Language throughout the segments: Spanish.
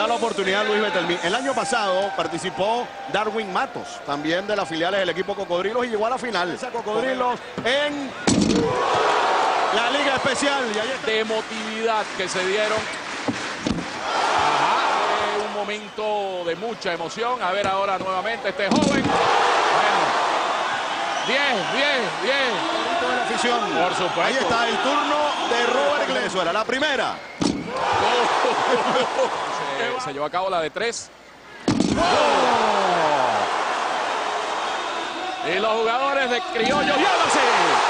la oportunidad Luis Betelmín. El año pasado participó Darwin Matos, también de las filiales del equipo Cocodrilos, y llegó a la final. Cocodrilos en la Liga Especial. Y ahí está. De emotividad que se dieron. Un momento de mucha emoción. A ver ahora nuevamente este joven. Bueno. Bien. De la afición. Por supuesto. Ahí está el turno de Robert Glenn. Eso era la primera. Se llevó a cabo la de 3. Y los jugadores de Criollo, ¡llévase!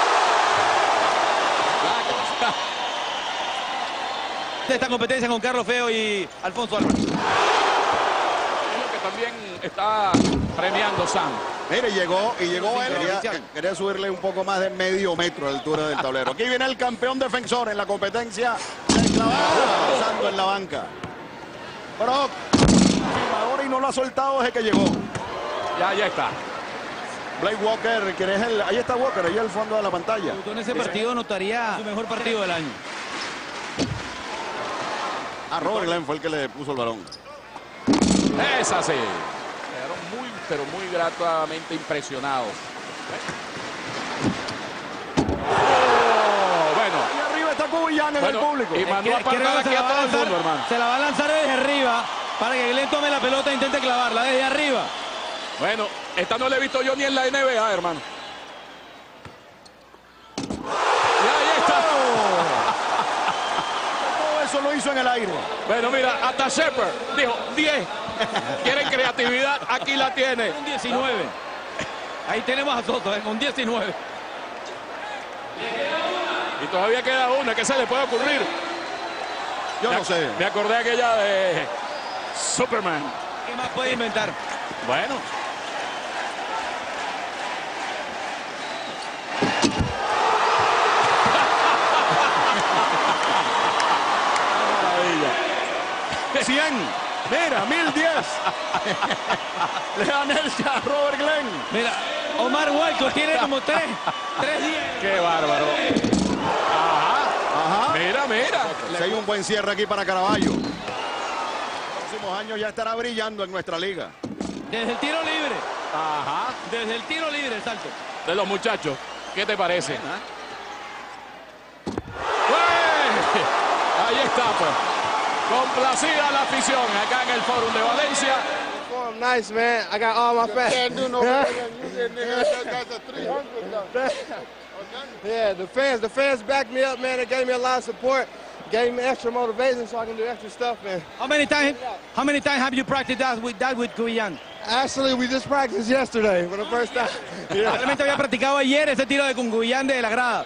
Esta competencia con Carlos Feo y Alfonso Álvarez. Es lo que también está premiando Sam. Mire, llegó él. Quería subirle un poco más de medio metro de altura del tablero. Aquí viene el campeón defensor en la competencia de clavada, pasando en la banca. Brock, ahora y no lo ha soltado desde que llegó. Ya está. Blake Walker, ¿quién es él? Ahí está Walker, ahí al fondo de la pantalla. En ese partido notaría su mejor partido del año. Robert Glenn fue el que le puso el balón. Es así. Quedaron muy gratamente impresionados. Bueno. Y arriba está Cubillán en el público. Y mandó a apartar aquí a todo el mundo, hermano. Se la va a lanzar desde arriba para que Glenn tome la pelota e intente clavarla desde arriba. Bueno, esta no la he visto yo ni en la NBA, hermano. Y ahí está. Todo eso lo hizo en el aire. Bueno, mira, hasta Shepard dijo 10. ¿Quieren creatividad? Aquí la tiene. Un 19. Ahí tenemos a Soto, con 19. Y todavía queda una. ¿Qué se le puede ocurrir? Yo no sé. Me acordé aquella de Superman. ¿Qué más puede inventar? Bueno. Maravilla. 100. Mira, 1010. Le dan el a Robert Glenn. Mira, Omar Walcott tiene como 3 días. Qué bárbaro. Ajá. Mira. Si hay un buen cierre aquí para Caraballo. En los próximos años ya estará brillando en nuestra liga. Desde el tiro libre. Ajá. Desde el tiro libre el salto. De los muchachos. ¿Qué te parece? Ahí está, pues. Complacida la afición acá en el Fórum de Valencia. Nice, man. I got all my fans. Can't do no better than you did, nigga. That's a 300 though. Yeah, the fans backed me up, man. They gave me a lot of support, gave me extra motivation so I can do extra stuff, man. How many times have you practiced that with Cubillan? Actually, we just practiced yesterday for the first time. Yeah. Realmente había practicado ayer ese tiro de Cubillan de la grada.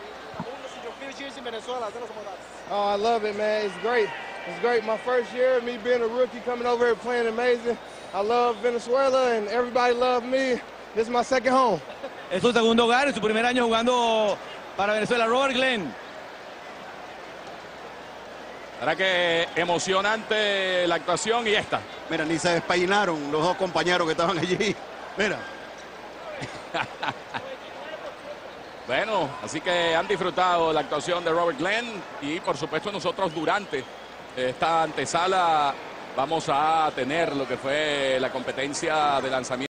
Oh, I love it, man. It's great. It's great. My first year, me being a rookie, coming over here playing amazing. I love Venezuela, and everybody loved me. This is my second home. Es su segundo hogar, en su primer año jugando para Venezuela. Robert Glenn. Ahora que emocionante la actuación y esta. Mira, ni se despeinaron los dos compañeros que estaban allí. Mira. Bueno, así que han disfrutado la actuación de Robert Glenn y por supuesto nosotros durante esta antesala vamos a tener lo que fue la competencia de lanzamiento.